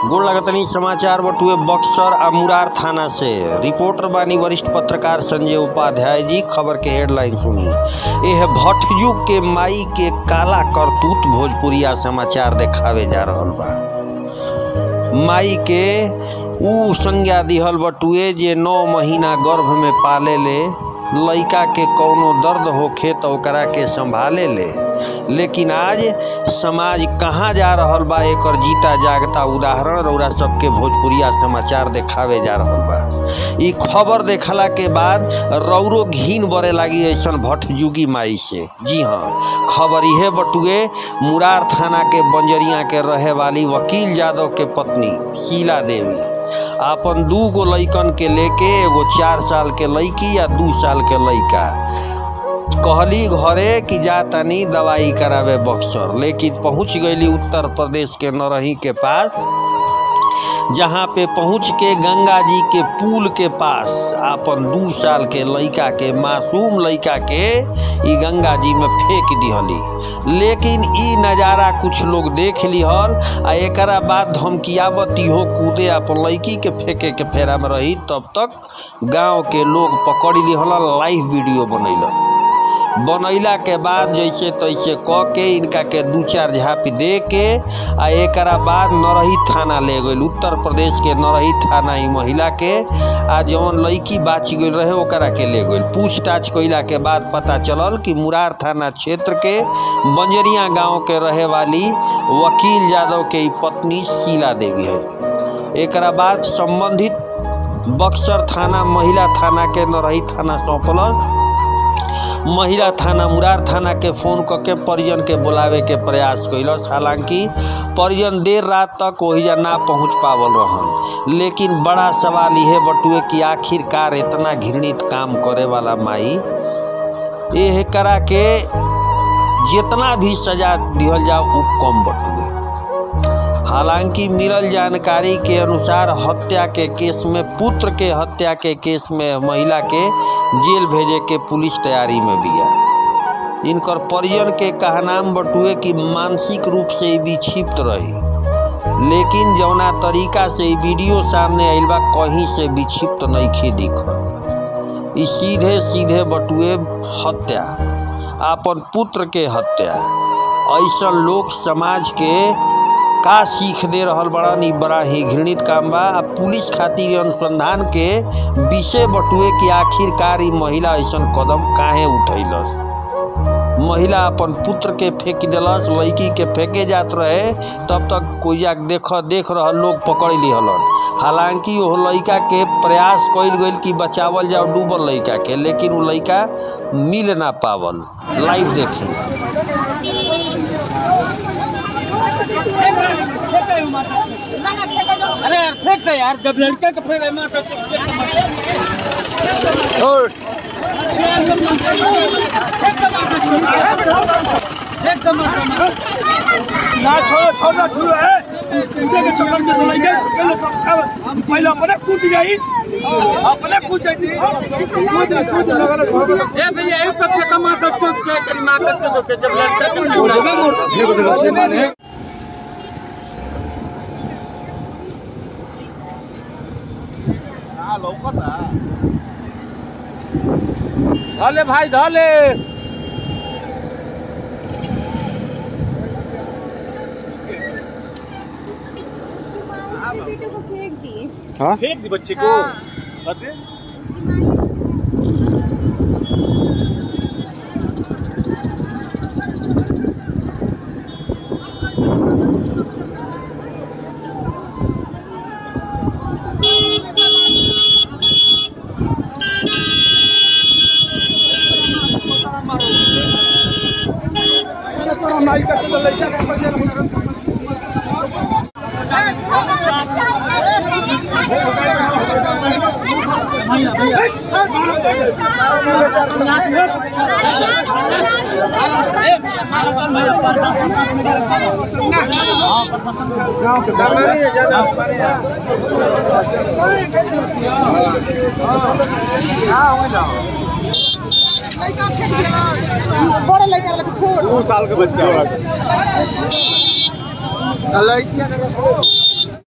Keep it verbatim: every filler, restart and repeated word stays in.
गोड़ लगतनी समाचार बटुए बक्सर आ मुरार थाना से। रिपोर्टर बानी वरिष्ठ पत्रकार संजय उपाध्याय जी। खबर के हेडलाइन सुनी। यह भटयुग के माई के काला करतूत भोजपुरिया समाचार देखावे जा रहल बा। माई के ऊ संज्ञा दिहल बटुए जे नौ महीना गर्भ में पाले ले, लइका के कौनो दर्द होखे तो ओकरा के संभाले ले। लेकिन आज समाज कहाँ जा रहल बा, एकर जीता जागता उदाहरण रउरा सबके भोजपुरिया समाचार देखावे जा रहल बा। ई खबर देखला के बाद रौरो घिन बरे लागी ऐसन भटयुगी माई से। जी हाँ, खबर इहे बटुए मुरार थाना के बंजरिया के रहे वाली वकील यादव के पत्नी शीला देवी आपन दू गो लइकन के लेके, एगो चार साल के लइकी या दू साल के लइका, कहली घरे कि जा तनी दवाई करावे बक्सर। लेकिन पहुंच गईली उत्तर प्रदेश के नरही के पास, जहाँ पे पहुँच के गंगा जी के पुल के पास आपन दू साल के लइका के, मासूम लइका के ई गंगा जी में फेंक दिहली। लेकिन ई नज़ारा कुछ लोग देख लिहल आ एकरा बाद धमकियावती हो कूदे अपन लइकी के फेंके के फेरा में रही। तब तक गांव के लोग पकड़ लिहल, लाइव वीडियो बनैल। बनैला के बाद जैसे तैसे क के इनका के दू चार झापी दे के आ एकरा बाद नरही थाना ले गई। उत्तर प्रदेश के नरही थाना ई महिला के आ जौन लड़की बाच गई रहे ओकरा के ले गई। पूछताछ कैला के बाद पता चलल कि मुरार थाना क्षेत्र के बंजरिया गांव के रहे वाली वकील यादव के ई पत्नी शीला देवी है। एकरा बाद संबंधित बक्सर थाना महिला थाना के नरही थाना सौंपलस। महिला थाना मुरार थाना के फोन करके परिजन के बुलावे के प्रयास कैलस। हालांकि परिजन देर रात तक ओहिजा ना पहुंच पावल रहन। लेकिन बड़ा सवाल यह बटुए कि आखिरकार इतना घृणित काम करे वाला माई ये करा के जितना भी सजा दिहल जाओ वो कम बटुए। हालांकि मिलल जानकारी के अनुसार हत्या के केस में, पुत्र के हत्या के केस में महिला के जेल भेजे के पुलिस तैयारी में बिया। इनकर परिजन के कहनाम बटुए कि मानसिक रूप से विक्षिप्त रही, लेकिन जौना तरीका से वीडियो सामने आइल बा कहीं से विक्षिप्त नइखे दिखल। ई सीधे सीधे बटुए हत्या, आपन पुत्र के हत्या। ऐसा लोग समाज के का सीख दे रहल बड़ा, नी बड़ा ही घृणित काम बा। पुलिस खातिर अनुसंधान के विषय बटुए कि आखिरकार ई महिला ऐसा कदम काहे उठैलस। महिला अपन पुत्र के फेंक दिलस, लड़की के फेंके जात रहे तब तक कोई देख देख रहल लोग पकड़ लिहलन। हालांकि वो लड़का के प्रयास कइल गइल कि बचावल जाओ डूबल लड़का के, लेकिन वो लड़का मिल ना पावल। लाइव देखें। अरे यार फेंक दे यार, जब लड़के को फेंक मार और ना छोड़ो छोड़ो ठुलो है उनके के चक्कर में चले गए। पहले सब पहले अपने कूद गई, अपने कूद जाती ए भैया एक तो फेंका मार दो चुप के करी मार के तो जब लड़का को फेंक दो से माने धले भाई धले। हाँ फेंक दी बच्चे को। बड़े लड़का लगे छोड़ दो साल का बच्चा लड़कियां